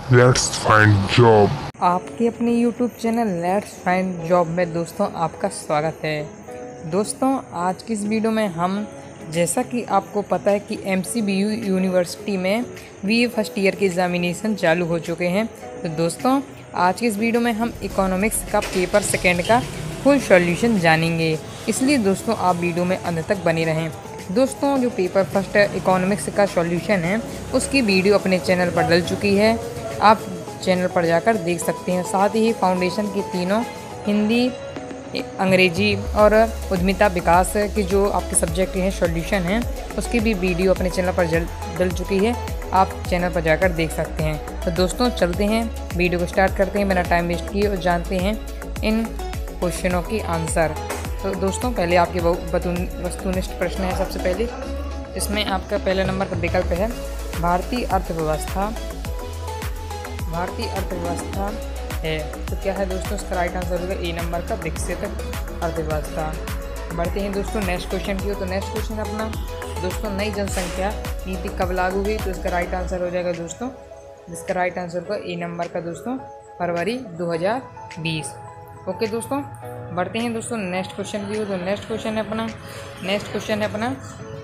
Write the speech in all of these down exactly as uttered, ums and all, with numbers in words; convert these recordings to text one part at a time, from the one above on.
Let's find job. आपके अपने YouTube channel let's find job में दोस्तों आपका स्वागत है। दोस्तों आज की इस वीडियो में हम, जैसा कि आपको पता है कि M C B U university में बी ए फर्स्ट ईयर के एग्ज़ामिनेशन चालू हो चुके हैं। तो दोस्तों आज की इस वीडियो में हम इकोनॉमिक्स का पेपर सेकेंड का फुल सॉल्यूशन जानेंगे, इसलिए दोस्तों आप वीडियो में अंत तक बने रहें। दोस्तों जो पेपर फर्स्ट इकोनॉमिक्स का सॉल्यूशन है उसकी वीडियो अपने चैनल पर डल चुकी है, आप चैनल पर जाकर देख सकते हैं। साथ ही फाउंडेशन की तीनों हिंदी, अंग्रेजी और उद्यमिता विकास की जो आपके सब्जेक्ट हैं सॉल्यूशन हैं उसकी भी वीडियो अपने चैनल पर जल डल चुकी है, आप चैनल पर जाकर देख सकते हैं। तो दोस्तों चलते हैं, वीडियो को स्टार्ट करते हैं बिना टाइम वेस्ट किए और जानते हैं इन क्वेश्चनों की आंसर। तो दोस्तों पहले आपके वस्तुनिष्ठ प्रश्न है। सबसे पहले इसमें आपका पहला नंबर का विकल्प है भारतीय अर्थव्यवस्था। भारतीय अर्थव्यवस्था है तो क्या है दोस्तों, इसका राइट आंसर होगा ए नंबर का विकसित अर्थव्यवस्था। बढ़ते हैं दोस्तों नेक्स्ट क्वेश्चन की। तो नेक्स्ट क्वेश्चन अपना दोस्तों नई जनसंख्या नीति कब लागू हुई, तो इसका राइट आंसर हो जाएगा दोस्तों, इसका राइट आंसर होगा ए नंबर का दोस्तों फरवरी दो हज़ार बीस। ओके दोस्तों बढ़ते हैं दोस्तों नेक्स्ट क्वेश्चन की। तो नेक्स्ट क्वेश्चन है अपना नेक्स्ट क्वेश्चन है अपना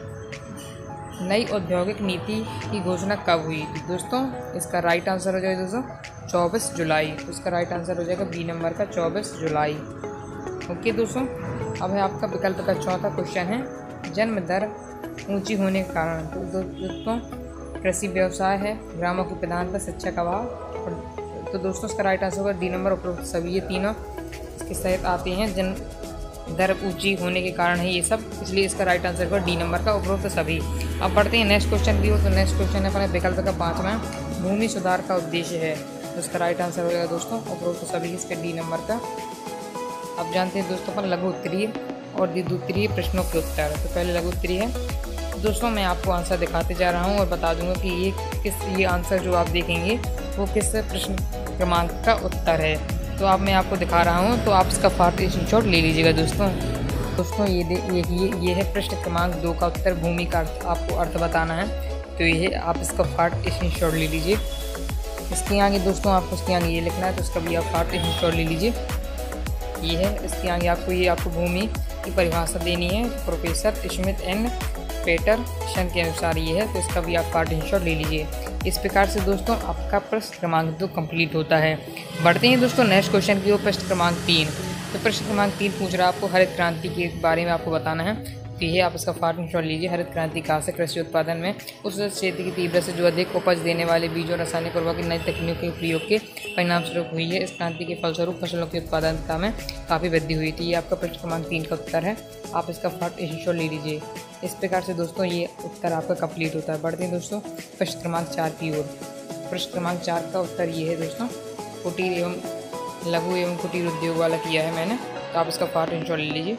नई औद्योगिक नीति की घोषणा कब हुई, तो दोस्तों इसका राइट आंसर हो जाएगा दोस्तों चौबीस जुलाई। तो इसका राइट आंसर हो जाएगा बी नंबर का चौबीस जुलाई। ओके दोस्तों अब है आपका विकल्प का चौथा क्वेश्चन है जन्म दर ऊंची होने के कारण। तो दोस्तों कृषि व्यवसाय है, ग्रामों की प्रधानता, शिक्षा का अभाव। तो दोस्तों इसका राइट आंसर होगा डी नंबर। उपरोक्त सभी ये तीनों इसके सहित आते हैं, जन्म दर ऊंची होने के कारण है ये सब, इसलिए इसका राइट आंसर होगा डी नंबर का उपरोक्त सभी। अब बढ़ते हैं नेक्स्ट क्वेश्चन की। तो नेक्स्ट क्वेश्चन है अपने विकल्प का पाँचवा, भूमि सुधार का उद्देश्य है। तो इसका राइट आंसर हो जाएगा दोस्तों उपरोक्त सभी, इसके डी नंबर का। अब जानते हैं दोस्तों अपन लघु उत्तरीय और द्विउत्तरीय प्रश्नों के उत्तर। तो पहले लघु उत्तरीय है दोस्तों, मैं आपको आंसर दिखाते जा रहा हूँ और बता दूंगा कि ये किस ये आंसर जो आप देखेंगे वो किस प्रश्न क्रमांक का उत्तर है। तो अब मैं आपको दिखा रहा हूँ, तो आप इसका फास्ट स्क्रीनशॉट ले लीजिएगा दोस्तों। दोस्तों ये ये ये ये है प्रश्न क्रमांक दो का उत्तर, भूमि का अर्थ आपको अर्थ बताना है। तो ये आप इसका फास्ट स्क्रीनशॉट ले लीजिए। इसके आगे दोस्तों आपको इसके आगे ये लिखना है, तो इसका भी आप फास्ट स्क्रीनशॉट ले लीजिए। ये है इसके आगे आपको ये आपको भूमि की परिभाषा देनी है प्रोफेसर स्मिथ एंड पेटरसन के अनुसार ये है, तो इसका भी आप फास्ट स्क्रीनशॉट ले लीजिए। इस प्रकार से दोस्तों आपका प्रश्न क्रमांक दो कंप्लीट होता है। बढ़ते हैं दोस्तों नेक्स्ट क्वेश्चन की ओर, प्रश्न क्रमांक तीन। तो प्रश्न क्रमांक तीन पूछ रहा है आपको हरित क्रांति के बारे में आपको बताना है। तो ये आप इसका फास्ट स्क्रीनशॉट लीजिए। हरित क्रांति कहा से कृषि उत्पादन में उस क्षेत्र की तीव्रता से जो अधिक उपज देने वाले बीजों, रासायनिक उर्वरक की नई तकनीकों के प्रयोग के परिणाम स्वरूप हुई है। इस क्रांति के फलस्वरूप फसलों की उत्पादकता में काफ़ी वृद्धि हुई थी। ये आपका प्रश्न क्रमांक तीन का उत्तर है, आप इसका फास्ट स्क्रीनशॉट ले लीजिए। इस प्रकार से दोस्तों ये उत्तर आपका कंप्लीट होता है। बढ़ते हैं दोस्तों प्रश्न क्रमांक चार की ओर। प्रश्न क्रमांक चार का उत्तर ये है दोस्तों, कुटीर एवं लघु एवं कुटीर उद्योग वाला किया है मैंने, तो आप इसका फास्ट स्क्रीनशॉट ले लीजिए।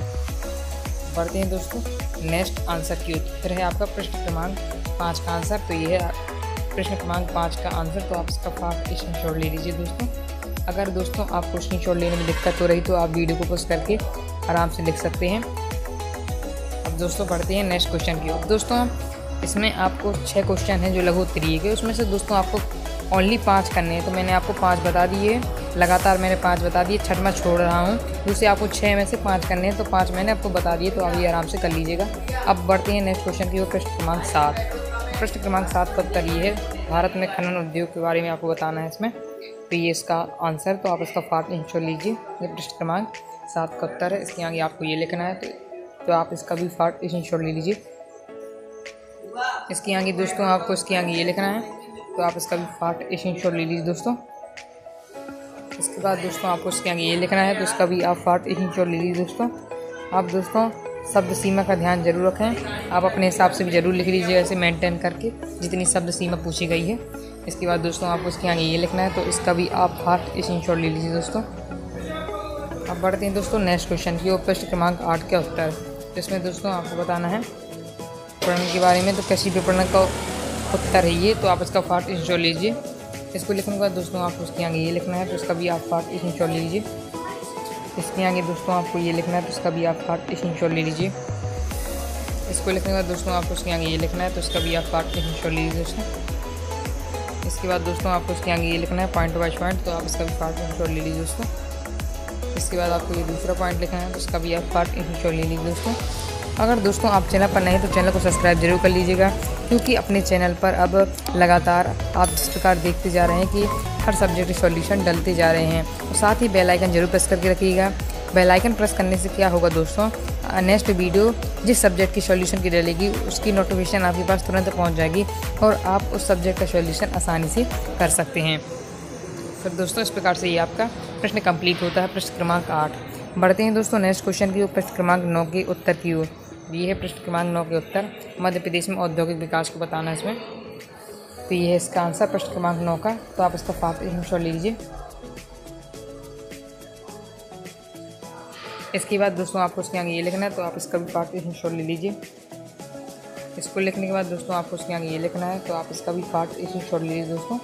बढ़ते हैं दोस्तों नेक्स्ट आंसर की उत्तर है आपका प्रश्न क्रमांक पाँच का आंसर। तो ये है प्रश्न क्रमांक पाँच का आंसर, तो आप इसका फास्ट स्क्रीनशॉट ले लीजिए दोस्तों। अगर दोस्तों आपको स्क्रीनशॉट लेने में दिक्कत हो रही तो आप वीडियो को पॉज करके आराम से लिख सकते हैं। अब दोस्तों बढ़ते हैं नेक्स्ट क्वेश्चन की ओर। दोस्तों इसमें आपको छः क्वेश्चन हैं जो लघु उत्तरीय के, उसमें से दोस्तों आपको ओनली पाँच करने हैं। तो मैंने आपको पाँच बता दिए, लगातार मैंने पाँच बता दिए, छठवां छोड़ रहा हूँ। दूसरे आपको छः में से पाँच करने हैं, तो पाँच मैंने आपको बता दिए, तो आप ये आराम से कर लीजिएगा। अब बढ़ते हैं नेक्स्ट क्वेश्चन की ओर, प्रश्न क्रमांक सात। प्रश्न क्रमांक सात का उत्तर ये है भारत में खनन उद्योग के बारे में आपको बताना है इसमें, तो ये इसका आंसर, तो आप इसका फास्ट स्क्रीनशॉट लीजिए। ये प्रश्न क्रमांक सात का उत्तर है, इसके आगे आपको ये लिखना है, तो, तो आप इसका भी फास्ट स्क्रीनशॉट ले लीजिए। इसके आगे दोस्तों आपको इसके आगे ये लिखना है, तो आप इसका भी फास्ट स्क्रीनशॉट ले लीजिए दोस्तों। इसके बाद दोस्तों आपको इसके आगे ये लिखना है, तो इसका भी आप फास्ट स्क्रीनशॉट ले लीजिए दोस्तों। आप दोस्तों शब्द सीमा का ध्यान जरूर रखें, आप अपने हिसाब से भी जरूर लिख लीजिए ऐसे मेंटेन करके जितनी शब्द सीमा पूछी गई है। इसके बाद दोस्तों आपको इसके आगे ये लिखना है, तो इसका भी आप फास्ट स्क्रीनशॉट ले लीजिए दोस्तों। अब बढ़ते हैं दोस्तों नेक्स्ट क्वेश्चन की ओर, प्रश्न क्रमांक आठ का उत्तर। इसमें दोस्तों आपको बताना है विपणन के बारे में, तो कृषि विपणन का उत्तर है ये, तो आप इसका फास्ट स्क्रीनशॉट लीजिए। इसको लिखने के बाद दोस्तों आपको उसके आगे ये लिखना है, तो इसका भी आप फास्ट स्क्रीनशॉट ले लीजिए। इसके आगे दोस्तों आपको ये लिखना है, तो इसका भी आप फास्ट स्क्रीनशॉट ले लीजिए। इसको लिखने के बाद दोस्तों आपको उसके आगे ये लिखना है, तो इसका भी आप फास्ट स्क्रीनशॉट ले लीजिए दोस्तों। इसके बाद दोस्तों आपको इसके आगे ये लिखना है पॉइंट बाई पॉइंट, तो आप इसका भी पार्ट स्क्रीनशॉट ले लीजिए दोस्तों। इसके बाद आपको ये दूसरा पॉइंट लिखना है, तो इसका भी आप पार्ट स्क्रीनशॉट ले लीजिए दोस्तों। अगर दोस्तों आप चैनल पर नए तो चैनल को सब्सक्राइब जरूर कर लीजिएगा, क्योंकि अपने चैनल पर अब लगातार आप जिस प्रकार देखते जा रहे हैं कि हर सब्जेक्ट के सॉल्यूशन डलते जा रहे हैं। और साथ ही बेल आइकन जरूर प्रेस करके रखिएगा। बेल आइकन प्रेस करने से क्या होगा दोस्तों, नेक्स्ट वीडियो जिस सब्जेक्ट की सॉल्यूशन की डलेगी उसकी नोटिफिकेशन आपके पास तुरंत पहुंच जाएगी और आप उस सब्जेक्ट का सॉल्यूशन आसानी से कर सकते हैं। फिर दोस्तों इस प्रकार से ये आपका प्रश्न कंप्लीट होता है, प्रश्न क्रमांक आठ। बढ़ते हैं दोस्तों नेक्स्ट क्वेश्चन की ओर, प्रश्न क्रमांक नौ के उत्तर की ओर। ये है प्रश्न क्रमांक नौ के उत्तर, मध्य प्रदेश में औद्योगिक विकास को बताना है इसमें। तो ये है इसका आंसर प्रश्न क्रमांक नौ का, तो आप इसका फास्ट स्क्रीनशॉट ले लीजिए। इसके बाद दोस्तों आपको उसके आगे ये लिखना है, तो आप इसका भी फास्ट स्क्रीनशॉट ले लीजिए। इसको लिखने के बाद दोस्तों आपको उसके आगे ये लिखना है, तो आप इसका भी फास्ट स्क्रीनशॉट ले लीजिए दोस्तों।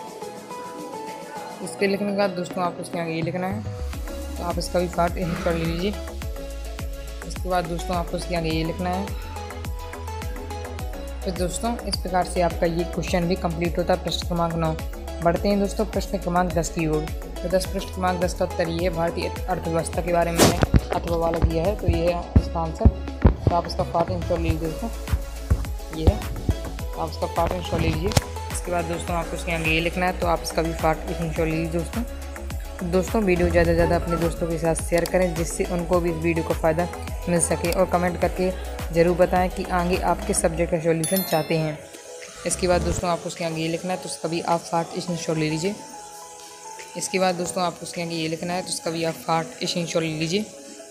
इसके लिखने के बाद दोस्तों आपको उसके आगे ये लिखना है, तो आप इसका भी फास्ट स्क्रीनशॉट ले लीजिए। इसके बाद दोस्तों आपको उसके आगे ये लिखना है। तो दोस्तों इस प्रकार से आपका ये क्वेश्चन भी कंप्लीट होता है, प्रश्न क्रमांक नौ। बढ़ते हैं दोस्तों प्रश्न क्रमांक दस की ओर। तो दस प्रश्न क्रमांक दस का उत्तर ये है, भारतीय अर्थव्यवस्था के बारे में अथवा वाला किया है, तो ये है इसका आंसर। तो आप इसका फास्ट स्क्रीनशॉट ले लीजिए दोस्तों, ये है, आप इसका फास्ट स्क्रीनशॉट ले लीजिए। इसके बाद दोस्तों आपको उसके आगे ये लिखना है, तो आप इसका भी फास्ट स्क्रीनशॉट ले लीजिए दोस्तों। तो दोस्तों वीडियो ज़्यादा से ज़्यादा अपने दोस्तों के साथ शेयर करें, जिससे उनको भी इस वीडियो का फ़ायदा मिल सके, और कमेंट करके ज़रूर बताएं कि आगे आप किस सब्जेक्ट का सॉल्यूशन चाहते हैं। इसके बाद दोस्तों आपको उसके आगे ये लिखना है, तो उसका भी आप फास्ट स्क्रीनशॉट ले लीजिए। इसके बाद दोस्तों आपको उसके आगे ये लिखना है, तो उसका भी आप फास्ट स्क्रीनशॉट ले लीजिए।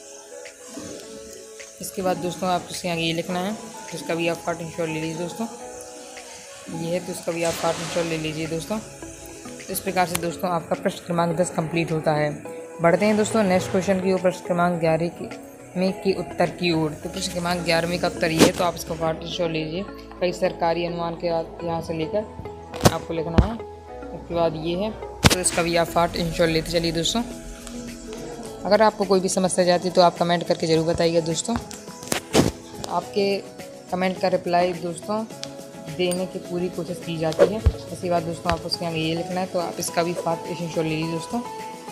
इसके बाद दोस्तों आपको उसके आगे ये लिखना है, तो उसका भी आप फास्ट स्क्रीनशॉट ले लीजिए दोस्तों, ये है, तो उसका भी आप फास्ट स्क्रीनशॉट ले लीजिए दोस्तों। इस प्रकार से दोस्तों आपका प्रश्न क्रमांक दस कंप्लीट होता है। बढ़ते हैं दोस्तों नेक्स्ट क्वेश्चन की ओर, प्रश्न क्रमांक ग्यारह की में की उत्तर की ओर। तो प्रश्न क्रमांक ग्यारहवीं का उत्तर ये है, तो आप इसको फास्ट स्क्रीनशॉट लीजिए। कई सरकारी अनुमान के यहाँ से लेकर आपको लिखना है। उसके बाद ये है, तो इसका भी आप फास्ट स्क्रीनशॉट लेते चलिए दोस्तों। अगर आपको कोई भी समस्या जाती है तो आप कमेंट करके ज़रूर बताइएगा दोस्तों। आपके कमेंट का रिप्लाई दोस्तों देने की पूरी कोशिश की जाती है। इसके बाद दोस्तों आपको उसके आगे ये लिखना है, तो आप इसका भी फास्ट स्क्रीनशॉट ले लीजिए दोस्तों।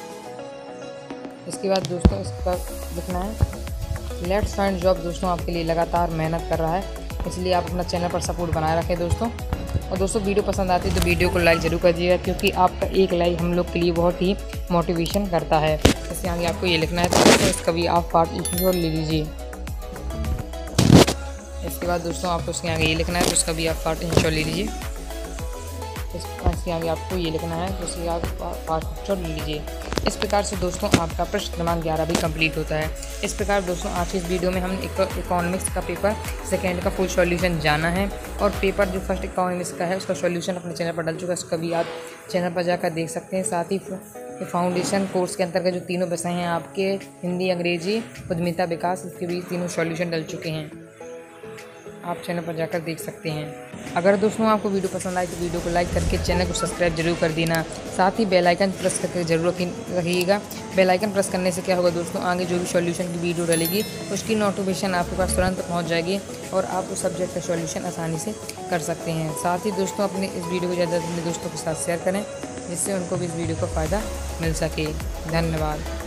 इसके बाद दोस्तों इसका लिखना है, लेट्स फाइंड जॉब दोस्तों आपके लिए लगातार मेहनत कर रहा है, इसलिए आप अपना चैनल पर सपोर्ट बनाए रखें दोस्तों। और दोस्तों वीडियो पसंद आती है तो वीडियो को लाइक ज़रूर करिएगा, क्योंकि आपका एक लाइक हम लोग के लिए बहुत ही मोटिवेशन करता है। इसके आगे आपको ये लिखना है, तो दोस्तों इसका भी आप फास्ट स्क्रीनशॉट ले लीजिए। इसके बाद दोस्तों आपको उसके आगे ये लिखना है, तो उसका भी आप फास्ट स्क्रीनशॉट ले लीजिए। इसके आगे आपको ये लिखना है, तो उसके आप फास्ट स्क्रीनशॉट ले लीजिए। इस प्रकार से दोस्तों आपका प्रश्न क्रमांक ग्यारह भी कंप्लीट होता है। इस प्रकार दोस्तों आज की इस वीडियो में हम इकोनॉमिक्स का पेपर सेकेंड का फुल सॉल्यूशन जाना है, और पेपर जो फर्स्ट इकोनॉमिक्स का है उसका सॉल्यूशन अपने चैनल पर डल चुका है, उसका भी आप चैनल पर जाकर देख सकते हैं। साथ ही फाउंडेशन कोर्स के अंतर्गत जो तीनों विषय हैं आपके, हिंदी, अंग्रेजी, उद्यमिता विकास, इसके भी तीनों सॉल्यूशन डल चुके हैं, आप चैनल पर जाकर देख सकते हैं। अगर दोस्तों आपको वीडियो पसंद आए तो वीडियो को लाइक करके चैनल को सब्सक्राइब जरूर कर देना। साथ ही बेल आइकन प्रेस करके जरूर रखिएगा। बेल आइकन प्रेस करने से क्या होगा दोस्तों, आगे जो भी सॉल्यूशन की वीडियो डलेगी उसकी नोटिफिकेशन आपके पास तुरंत पहुंच जाएगी और आप उस सब्जेक्ट का सॉल्यूशन आसानी से कर सकते हैं। साथ ही दोस्तों अपने इस वीडियो को ज़्यादा अपने दोस्तों के साथ शेयर करें, जिससे उनको भी इस वीडियो का फ़ायदा मिल सके। धन्यवाद।